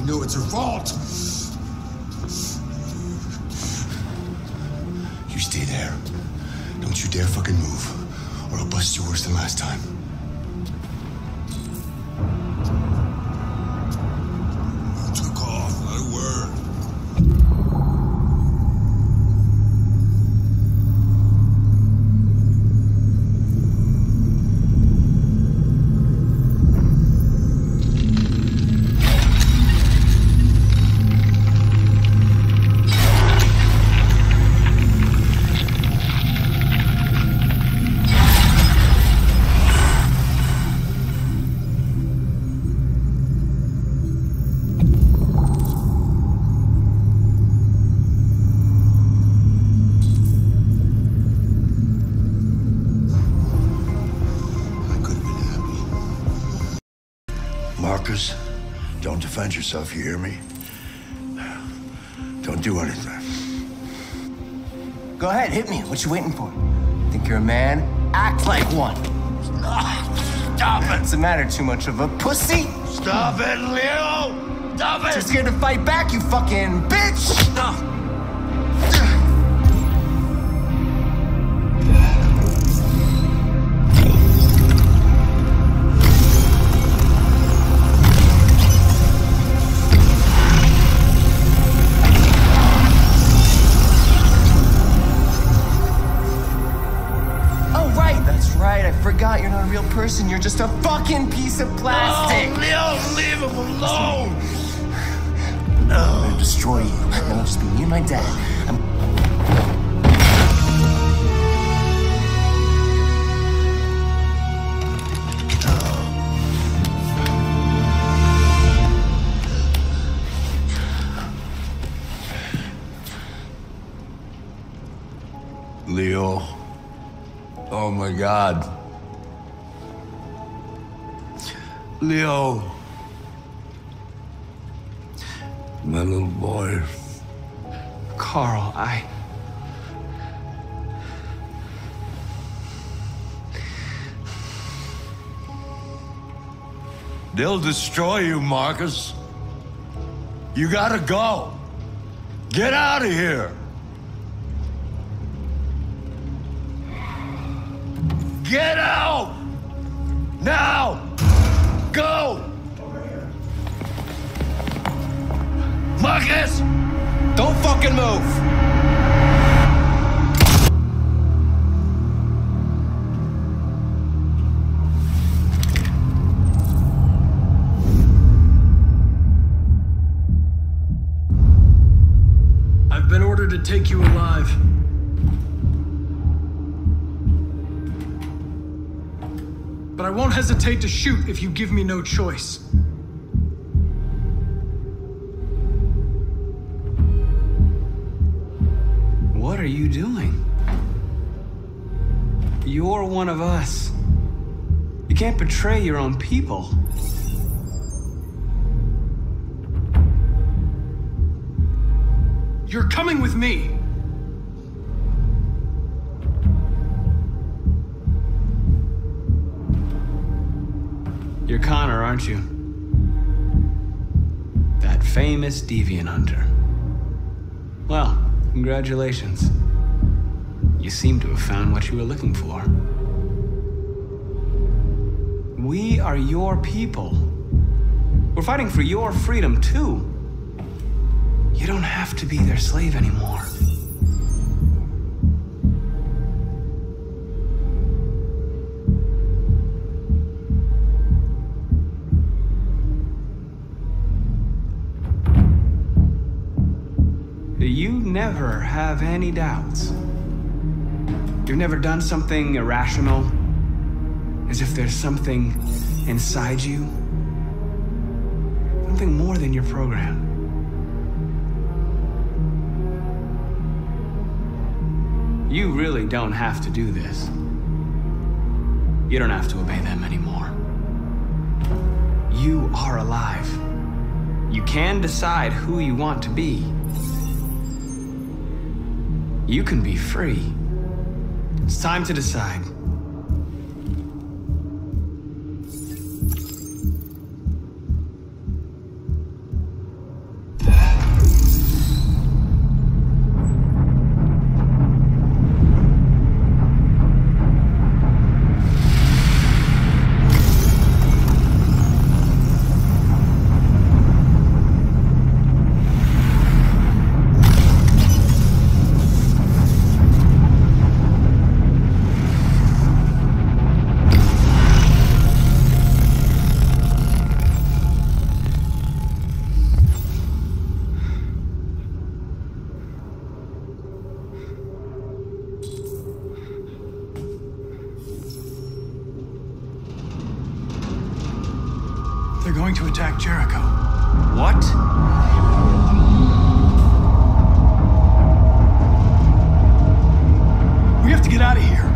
know it's her fault. You stay there. Don't you dare fucking move, or I'll bust you worse than last time. I took off, not a word. Markus, don't defend yourself, you hear me? Don't do anything. Go ahead, hit me. What you waiting for? Think you're a man? Act like one. Stop it! What's the matter? Too much of a pussy? Stop it, Leo! Stop it! Too scared to fight back, you fucking bitch! No. Forgot you're not a real person. You're just a fucking piece of plastic. Oh, Leo, leave him alone. I'm gonna destroy you. Then it'll just be me and my dad. Leo. Oh my God. Leo. My little boy. Carl, They'll destroy you, Markus. You gotta go. Get out of here. Get out! Now! Go! Markus! Don't fucking move! I've been ordered to take you alive. But I won't hesitate to shoot if you give me no choice. What are you doing? You're one of us. You can't betray your own people. You're coming with me. You're Connor, aren't you? That famous deviant hunter. Well, congratulations. You seem to have found what you were looking for. We are your people. We're fighting for your freedom, too. You don't have to be their slave anymore. You never have any doubts. You've never done something irrational, as if there's something inside you, something more than your program. You really don't have to do this. You don't have to obey them anymore. You are alive. You can decide who you want to be. You can be free. It's time to decide. They're going to attack Jericho. What? We have to get out of here.